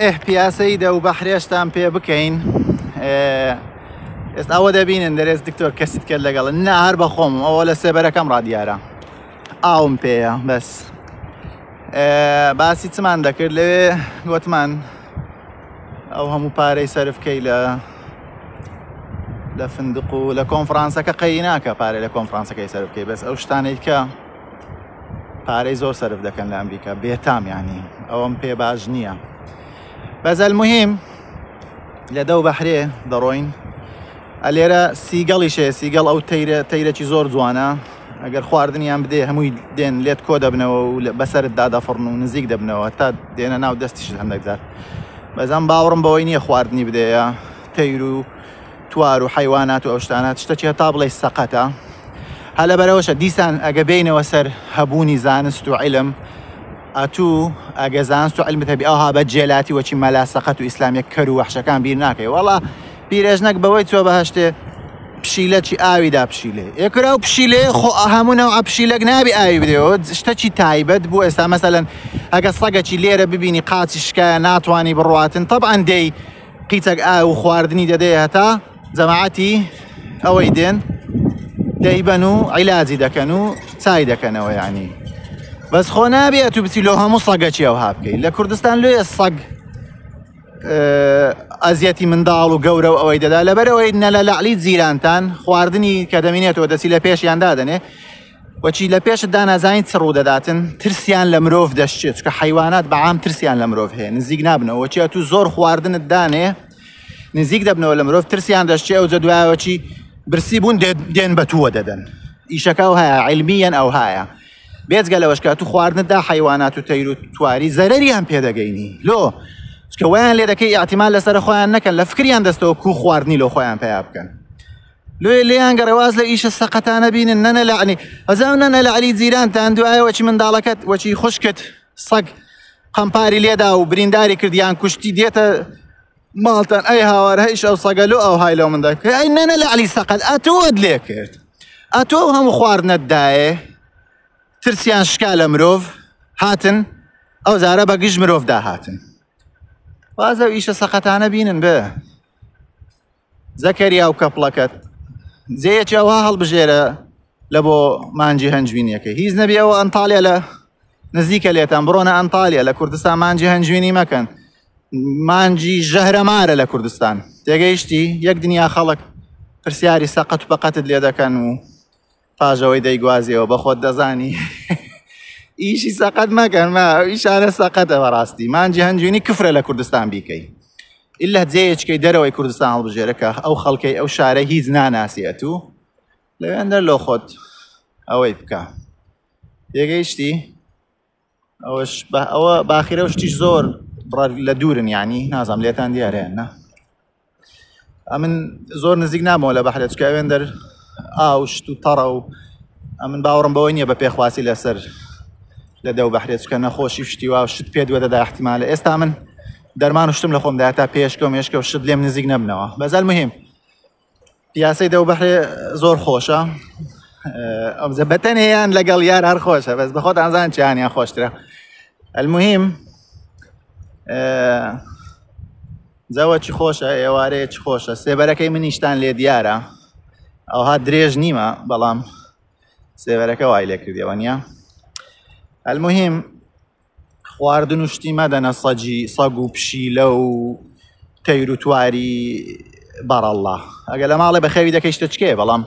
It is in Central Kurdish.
پیاسەی دە و بەحرێشتان پێ بکەین ئێستا ئەوە دەبینن دەرێز دکتۆر کەسیت کرد لەگەڵن نا هەر بە خۆم ئەوە لە سێبەرەکەم ڕادیارە ئاوم پێیە بەس باسی چمان دەکرد لەوێ گوتمان ئەو هەموو پارەی سەرفکەی لە فندق و لە کۆنفرانسەکە قەی ناکە پارەی لە کۆنفرانسەکەی سەرفکەی بەس ئەو شتانەی کە پارەی زۆر سەرف دەکەن لە ئەمریکا بێتام یعنی ئەوەم پێ باش نییە بەس المهم لە دەو بەحرێ دەڕۆین ئەلێرە سیگەڵیشێ سیگەڵ ئەو تەیرەکی زۆر جوانە ئەگەر خواردنیان بدێ هەمووی دێن لێت کۆ دەبنەوە و بەسەرت دادەفڕن و نزیک دەبنەوە تا دێنە ناو دەستیشت هەندێکجار بەزان باوەڕم بەوەی نییە خواردنی بدەیە تەیر و توار و حیوانات و ئەو شتانات شتێکی هەتا بڵێ سەقەتە هە لەبەرەوەشە دیسان ئەگە بینەوە سەر هەبوونی زانست و عیلم ئەتوو ئەگە زانست و عیلمت هەبی ئەوها بە جێلاتی وەچی مەلا سەقەت و ئیسلامیە کەر و وەحشەکان بیر ناکەی وەڵا پیرێژنەک بەوەی چۆ بەهەشتێ پشیلەکی ئاویدا پشیلێ یەکرا و پشیلێ خۆ هەموونەوە پشیلەک نابی ئاوی بدەوە شتێکی تایبەت بوو ئێستا مەسەلەن ئەگە سەگەکی لێرە ببینی قاچی شکایە ناتوانانی بڕواتن طبعاً دەی قیچەک ئاو و خواردنی دەدەی هەتا جەماعەتی ئەوەی دێن دەیبەن و عیلاجی دەکەن و چای دەکەنەوە یعنی بەس خۆ نابێت و بچی لۆ هەموو سەگەکی ئەوها بکەیت لە کوردستان لێ سەگ ئەزیەتی منداڵ و گەورە و ئەوەی دەدا لەبەرەوەی نە لە لەعلی جیرانتان خواردنی کە دەمێنێتەوە دەچی لە پێشیان دادەنێ وەچی لە پێشتدا نازانیت چ ڕوو دەداتن ترسیان لە مرۆڤ دەشتێت چکە حیوانات بەعام ترسیان لە مرۆڤ هەیە نزیک نابنەوە وەچی ئەتوو زۆر خواردنت دانێ نزیک دەبنەوە لە مرۆڤ ترسیان دەشتێ ئەو جە دوایەوەچی برسی بوون دێن بەتووە دەدەن ئیشەکە ئەو هەیە عیلمیەن ئەو هایە بێجگە لەوەشکە تو خواردندا حیوانات و تەیر و تواری زەرەریان پێدەگەینی لۆ چکە ویان لێ دەکەی ئاحتیمال لەسەر خۆیان نەکەن لە فکریان دەستەوە کو خواردنی لۆ خۆیان پێیا بکەن لێیان گەڕەواز لە ئیشە سەقەتانە بینن نەنە لە عنی ئەزاو نەنە لە علی جیرانتان دوایە وەچی منداڵەکەت وەچی خوشکت سەگ قەمپاری لێدا و برینداری کردیان کوشتی دێتە ماڵتان ئەی هاوارە هیچ ئەو سەگەلو ئەو های لەو مندا ئەی نەنە لە علی سەقەت ئەتۆت لێ کرد ئەتۆ هەموو خواردنەتدایێ ترسیان شکا لە مرۆڤ هاتن ئەو زارە بە گشت مرۆڤ داهاتن وازە ئیشە سەقەتانە بینن بێ زەکەریا و کەپڵەکەت جێیەکی ئەوها هەڵبژێرە لە بۆ مانجی هەنجوینیەکەی هیچ نەبی ئەوە ئەنتاڵیا لە نزیکە لێتان بڕۆنە ئەنتاڵیا لە کوردستان مانجی هەنجوینی مەکەن مانجی ژەهرەمارە لە کوردستان تێگەیشتی یەک دنیا خەڵک پرسیاری سەقەت و بەقەتت لێ دەکەن و پاژەوەی دەیگوازیەوە بە خۆت دەزانی ئیشی سەقەت مەکەن ئیشانە سەقەتە بەڕاستی مانجی هەنجوینی کفرە لە کوردستان بیکەی ئللا جێیەکەی دەرەوەی کوردستان هەڵبژێرەکە ئەو خەڵکەی ئەو شارە هیچ ناناسیەت و لەوێندەر لۆ خۆت ئەوەی بکە تێگەیشتی ئەوە باخیرە و شتیش زۆر لە دوورن یعنی نازام لێتان دیارەیە نە ئەمن زۆر نزیک نامەوە لە بەحرێت چکە ئەوێندەر ئاوشت و تەڕە و ئەمن باوەڕم بەوەی نییە بە پێخواسی لەسەر لە دەو بەحرێت چکە نەخۆشی شتی و شت پێ دووە دەدا احتیمالە ئێستا من دەرمان و شتم لە خۆمدا تا پێشکە و مێشکە و شت لێم نزیک نەبنەوە بەزەل مهم پیاسەی دەو بەحرێ زۆر خۆشە بەتەنێیان لەگەڵ یار هەر خۆشە بەس بەخۆت ئازان چیانیان خۆشترە المهم جەوەکی خۆشە ئێوارەیەکی خۆشە سێبەرەکەی منیشتان لێ دیارە ئەوها درێژ نیمە بەڵام سێبەرەکە وای لێ کردیەوە نییە المهم خواردن و شتی مەدەنە سەگ و پشیلە و تەیر و تواری بەڕەڵڵا ئەگە لە ماڵێ بەخێوی دەکەی شتە چکێ بەڵام